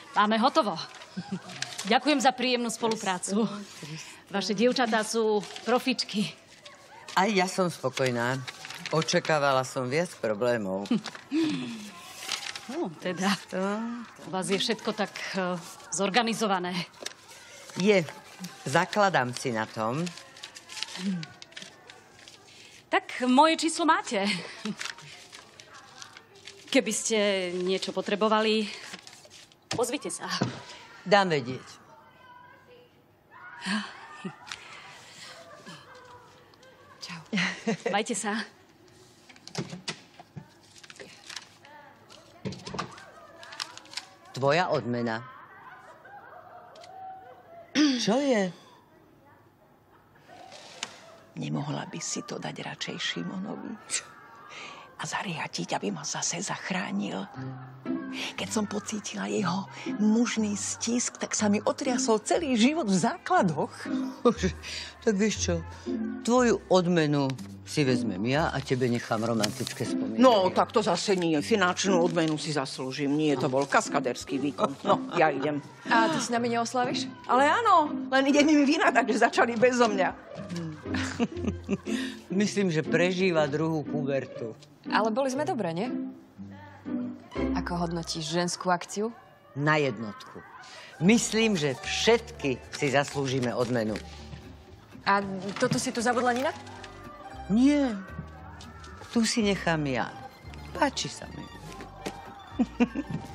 Máme hotovo. Ďakujem za príjemnú spoluprácu. Vaše dievčatá sú profičky. Aj ja som spokojná. Očakávala som viac problémov. No, teda. U vás je všetko tak zorganizované. Je. Zakladám si na tom. Tak moje číslo máte. Keby ste niečo potrebovali, ozvite sa. Dám vedieť. Čau. Majte sa. Tvoja odmena. Čo je? Nemohla by si to dať radšej Šimonovi a zariadiť, aby ma zase zachránil. Keď som pocítila jeho mužný stisk, tak sa mi otriasol celý život v základoch. Tak vieš čo, tvoju odmenu si vezmem ja a tebe nechám romantické spomienky. No, tak to zase nie. Finančnú odmenu si zaslúžim. Nie, to bol kaskaderský výkon. No, ja idem. A ty s nami neoslavíš? Ale áno, len idem im vynadať, že začali bezo mňa. Myslím, že prežíva druhú pubertu. Ale boli sme dobré, nie? Ako hodnotíš ženskú akciu? Na jednotku. Myslím, že všetky si zaslúžime odmenu. A toto si tu zabudla, Nina? Nie. Tu si nechám ja. Páči sa mi.